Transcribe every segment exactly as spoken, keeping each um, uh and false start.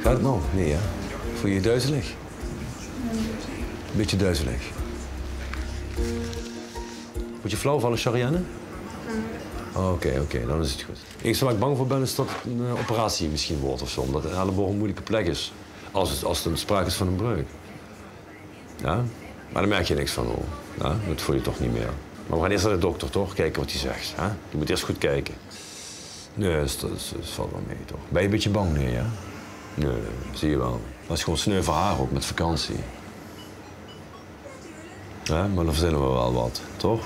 Gaat het nou? Nee, hè? Voel je je duizelig? Een beetje duizelig. Moet je flauw vallen, Sharianne? Oké, okay, oké, okay, dan is het goed. Het enige waar ik bang voor ben is dat het een uh, operatie misschien wordt of zo. Omdat de elleboog een moeilijke plek is. Als het, als er sprake is van een breuk. Ja? Maar daar merk je niks van, hoor. Ja? Dat voel je toch niet meer. Maar we gaan eerst naar de dokter, toch? Kijken wat hij zegt. Hè? Je moet eerst goed kijken. Nee, dat, dat, dat valt wel mee, toch? Ben je een beetje bang, nee, ja? Nee, zie je wel. Dat is gewoon sneu voor haar ook, met vakantie. Ja, maar dan verzinnen we wel wat, toch?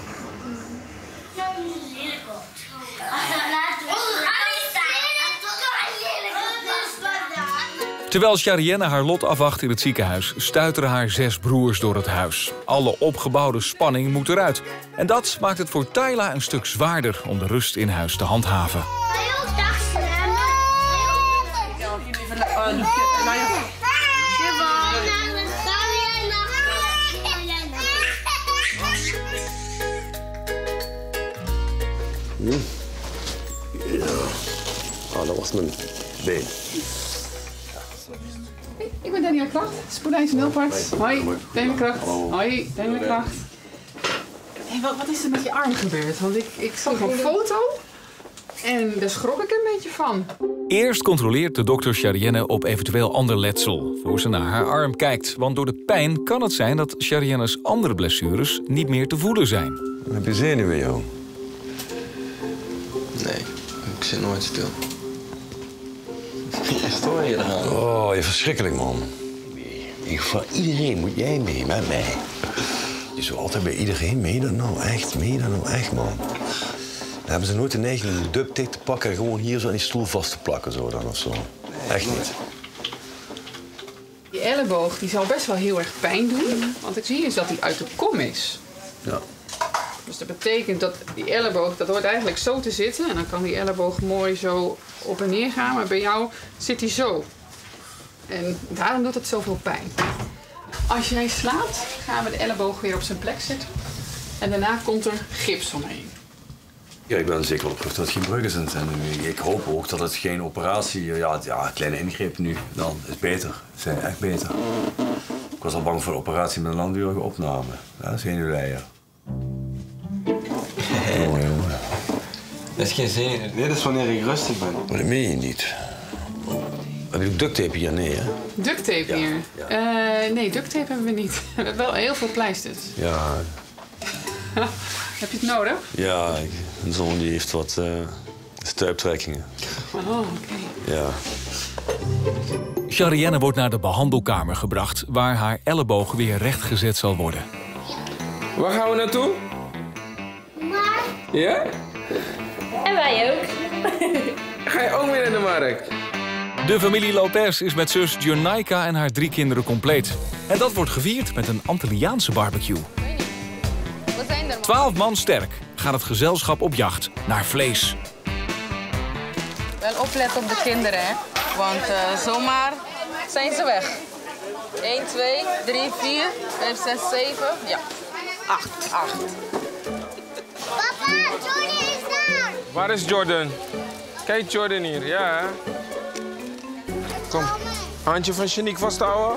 Terwijl Sharianne haar lot afwacht in het ziekenhuis, stuiteren haar zes broers door het huis. Alle opgebouwde spanning moet eruit. En dat maakt het voor Tayla een stuk zwaarder om de rust in huis te handhaven. Hm? Ja. Oh, dat was mijn been. Ik ben Daniel Kracht, spoedeisende hulparts. Hoi, Daniel Kracht. Hoi, Daniel Kracht. Hey, wat, wat is er met je arm gebeurd? Want ik, ik zag een foto en daar schrok ik een beetje van. Eerst controleert de dokter Sharianne op eventueel ander letsel, voor ze naar haar arm kijkt. Want door de pijn kan het zijn dat Sharianne's andere blessures niet meer te voelen zijn. Heb je zenuwen, joh? Nee, ik zit nooit stil. Stoor je eraan? Oh, je verschrikkelijk, man. Ik voor iedereen moet jij mee, met mij. Je zou altijd bij iedereen mee dan nou echt, mee dan nou echt, man. Dan hebben ze nooit de neiging om een duct tape te pakken en gewoon hier zo aan die stoel vast te plakken, zo dan of zo. Echt niet. Die elleboog die zal best wel heel erg pijn doen, want ik zie eens dat die uit de kom is. Ja. Dus dat betekent dat die elleboog, dat hoort eigenlijk zo te zitten. En dan kan die elleboog mooi zo op en neer gaan. Maar bij jou zit die zo. En daarom doet het zoveel pijn. Als jij slaat, gaan we de elleboog weer op zijn plek zetten. En daarna komt er gips omheen. Ja, ik ben zeker wel op dat het geen breuk is. En ik hoop ook dat het geen operatie... Ja, ja kleine ingreep nu, dan is beter. Zijn echt beter. Ik was al bang voor een operatie met een langdurige opname. Ja, zenuwleien. Jongen, jongen. Dat is geen zenuw. Dit is wanneer ik rustig ben. Maar dat meen je niet. Heb je ook duct tape hier? Nee, hè? Duct tape Ja, hier? ja. Uh, nee, duct tape hebben we niet. We hebben wel heel veel pleisters. Ja. Heb je het nodig? Ja, ik, mijn zoon die heeft wat uh, stuiptrekkingen. Oh, oké. Okay. Ja. Sharianne wordt naar de behandelkamer gebracht, waar haar elleboog weer rechtgezet zal worden. Waar gaan we naartoe? Maar... Ja? En wij ook. Ga je ook mee naar de markt? De familie Lopez is met zus Jonaika en haar drie kinderen compleet. En dat wordt gevierd met een Antilliaanse barbecue. Wat zijn er? Twaalf man sterk gaat het gezelschap op jacht naar vlees. Wel opletten op de kinderen, hè. Want uh, zomaar zijn ze weg. één, twee, drie, vier, vijf, zes, zeven, ja. acht. acht. Papa, Jordan is daar! Waar is Jordan? Kijk Jordan hier, ja. Kom, handje van Shanique vasthouden.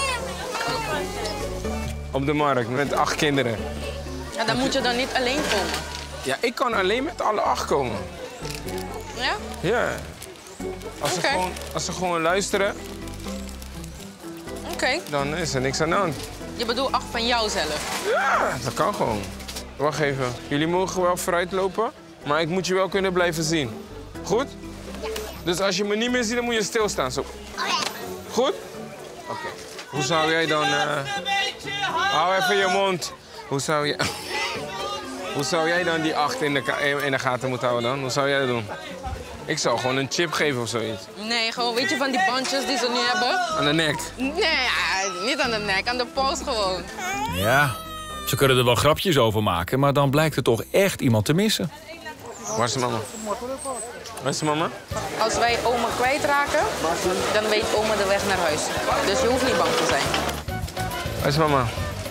Op de markt met acht kinderen. Ja, dan moet je dan niet alleen komen. Ja, ik kan alleen met alle acht komen. Ja? Ja. Als ze, Oké. gewoon, als ze gewoon luisteren, Oké. Okay. dan is er niks aan de hand. Je bedoelt acht van jou zelf? Ja, dat kan gewoon. Wacht even. Jullie mogen wel vooruit lopen, maar ik moet je wel kunnen blijven zien. Goed? Dus als je me niet meer ziet, dan moet je stilstaan. Zo. Goed? Oké. Okay. Hoe zou jij dan... Uh... Hou even je mond. Hoe zou, je... Hoe zou jij dan die acht in de, in de gaten moeten houden dan? Hoe zou jij dat doen? Ik zou gewoon een chip geven of zoiets. Nee, gewoon weet je van die bandjes die ze nu hebben? Aan de nek? Nee, niet aan de nek, aan de pols gewoon. Ja, ze kunnen er wel grapjes over maken, maar dan blijkt er toch echt iemand te missen. Waar is de mama? Waar is de mama? Als wij oma kwijtraken, dan weet oma de weg naar huis. Dus je hoeft niet bang te zijn. Waar is mama?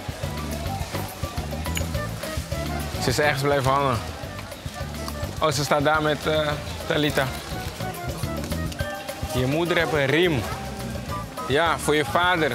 Ze is ergens blijven hangen. Oh, ze staat daar met uh, Talita. Je moeder heeft een riem. Ja, voor je vader.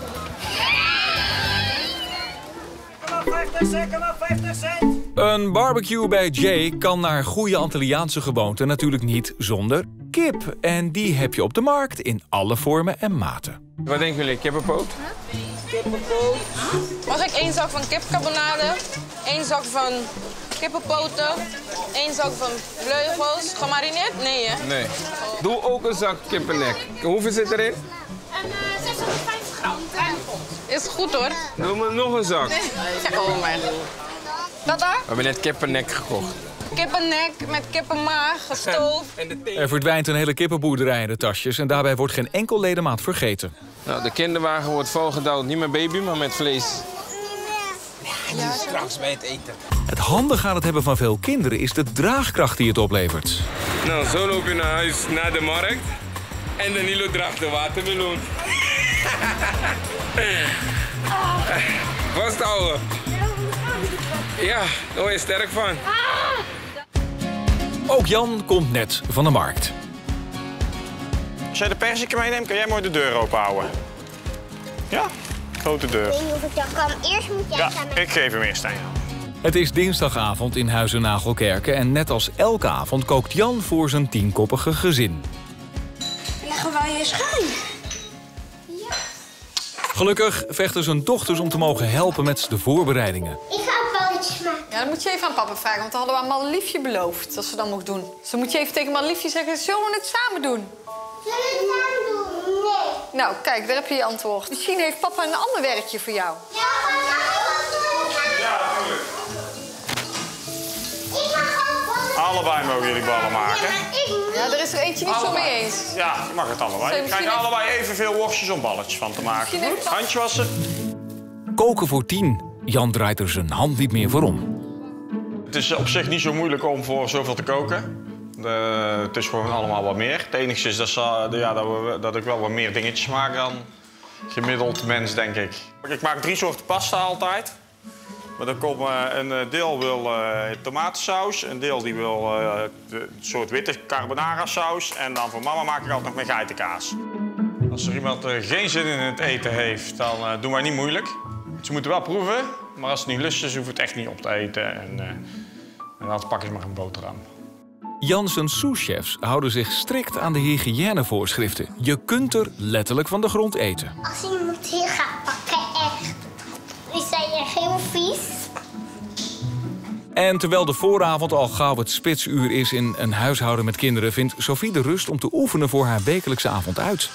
vijftig cent, kom op, vijftig cent. Een barbecue bij Jay kan naar goede Antilliaanse gewoonten natuurlijk niet zonder kip. En die heb je op de markt in alle vormen en maten. Wat denken jullie? Kippenpoot? Kippenpoot. Mag ik één zak van kipcarbonade, één zak van kippenpoten, één zak van vleugels. Gemarineerd? Nee, hè? Nee. Doe ook een zak kippennek. Hoeveel zit erin? En uh, zeshonderdvijftig gram. Is goed, hoor. Doe me nog een zak. Zeg over mij. Dat daar? We hebben net kippennek gekocht. Kippennek met kippenmaag, gestoofd. Er verdwijnt een hele kippenboerderij in de tasjes en daarbij wordt geen enkel ledemaat vergeten. Nou, de kinderwagen wordt volgedouwd, niet met baby, maar met vlees. Ja, straks bij het eten. Het handige aan het hebben van veel kinderen is de draagkracht die het oplevert. Nou, zo loop je naar huis, naar de markt. En Danilo draagt de watermeloen. Vasthouden. Ja, daar word je sterk van. Ook Jan komt net van de markt. Als jij de perziken meeneemt, kan jij mooi de deur open houden. Ja, grote deur. Ik weet niet of ik dat kan. Eerst moet jij Ja, gaan. ik geef hem eerst aan jou. Het is dinsdagavond in Huizen Nagelkerken en net als elke avond kookt Jan voor zijn tienkoppige gezin. Leggen wij je schuin. Gelukkig vechten zijn dochters om te mogen helpen met de voorbereidingen. Ik ga balletjes maken. Ja, dan moet je even aan papa vragen, want dan hadden we aan Madeliefje beloofd dat ze dat mocht doen. Dus dan moet je even tegen Madeliefje zeggen, zullen we het samen doen? Zullen we het samen doen? Nee. Nou, kijk, daar heb je je antwoord. Misschien heeft papa een ander werkje voor jou. Ja, maar mag ik wat doen? Ja, natuurlijk. Ik mag ook ballen. Allebei mogen jullie ballen maken. Ja, maar ik niet. Ja, er is er eentje niet zo mee eens. Ja, je mag het allebei. Zou je Je krijgt misschien allebei evenveel worstjes om balletjes van te maken. Misschien even- Goed, handje wassen. Koken voor tien. Jan draait er zijn hand niet meer voor om. Het is op zich niet zo moeilijk om voor zoveel te koken. De, het is gewoon allemaal wat meer. Het enige is dat, ze, ja, dat, we, dat ik wel wat meer dingetjes maak dan gemiddeld mens, denk ik. Ik maak drie soorten pasta altijd. Maar dan komt uh, een deel wil uh, tomatensaus, een deel die wil uh, een soort witte carbonara saus. En dan voor mama maak ik altijd nog met geitenkaas. Als er iemand uh, geen zin in het eten heeft, dan uh, doen wij niet moeilijk. Ze moeten wel proeven, maar als het niet lust is, hoeft het echt niet op te eten. En, uh, en dan pakken ze maar een boterham. Jans en sous-chefs houden zich strikt aan de hygiënevoorschriften. Je kunt er letterlijk van de grond eten. Als iemand hier gaat pakken, echt, is hij echt heel vies. En terwijl de vooravond al gauw het spitsuur is in een huishouden met kinderen, vindt Sophie de rust om te oefenen voor haar wekelijkse avond uit.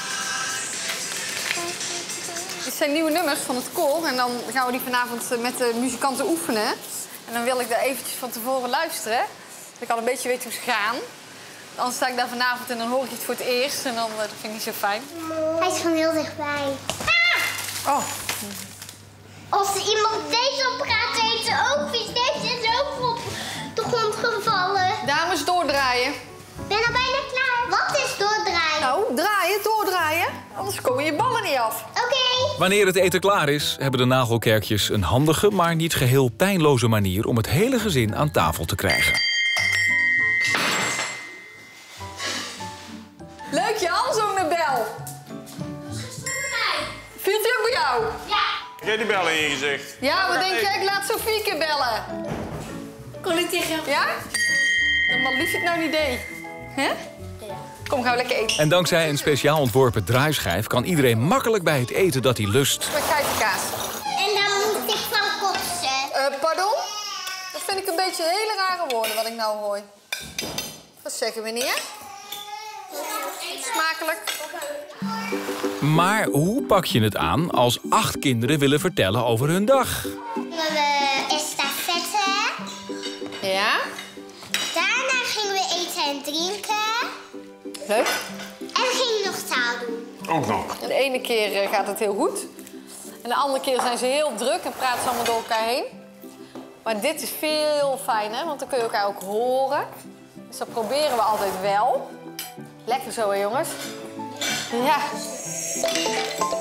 Dit zijn nieuwe nummers van het koor en dan gaan we die vanavond met de muzikanten oefenen. En dan wil ik daar eventjes van tevoren luisteren. Dat ik al een beetje weet hoe ze gaan. Anders sta ik daar vanavond en dan hoor ik het voor het eerst. En dan uh, dat vind ik niet zo fijn. Hij is van heel dichtbij. Ah! Oh. Als er iemand deze opgaat, heeft ze ook vies. Deze is ook op de grond gevallen. Dames, doordraaien. Ik ben al bijna klaar. Wat is doordraaien? Nou, draaien, doordraaien. Anders komen je ballen niet af. Oké. Okay. Wanneer het eten klaar is, hebben de nagelkerkjes een handige, maar niet geheel pijnloze manier om het hele gezin aan tafel te krijgen. Leuk Jan, zo'n bel. Viel die ook bij jou? Ja. Geef die bel in je gezicht. Ja, wat denk jij? Ik laat Sofieke bellen. Kon ik tegen jou? Ja? Dan maar lief het nou niet deed. Hè? Ja. Kom, gaan we lekker eten. En dankzij een speciaal ontworpen draaischijf kan iedereen makkelijk bij het eten dat hij lust. Met geitenkaas. En dan moet ik van kotsen. Uh, pardon? Dat vind ik een beetje hele rare woorden wat ik nou hoor. Wat zeggen meneer? Smakelijk. Maar hoe pak je het aan als acht kinderen willen vertellen over hun dag? We hebben estafette. Ja? Daarna gingen we eten en drinken. Leuk. En we gingen nog taal doen. Ook nog. De ene keer uh, gaat het heel goed. En de andere keer zijn ze heel druk en praten ze allemaal door elkaar heen. Maar dit is veel fijner, want dan kun je elkaar ook horen. Dus dat proberen we altijd wel. Lekker zo, hè, jongens? Ja.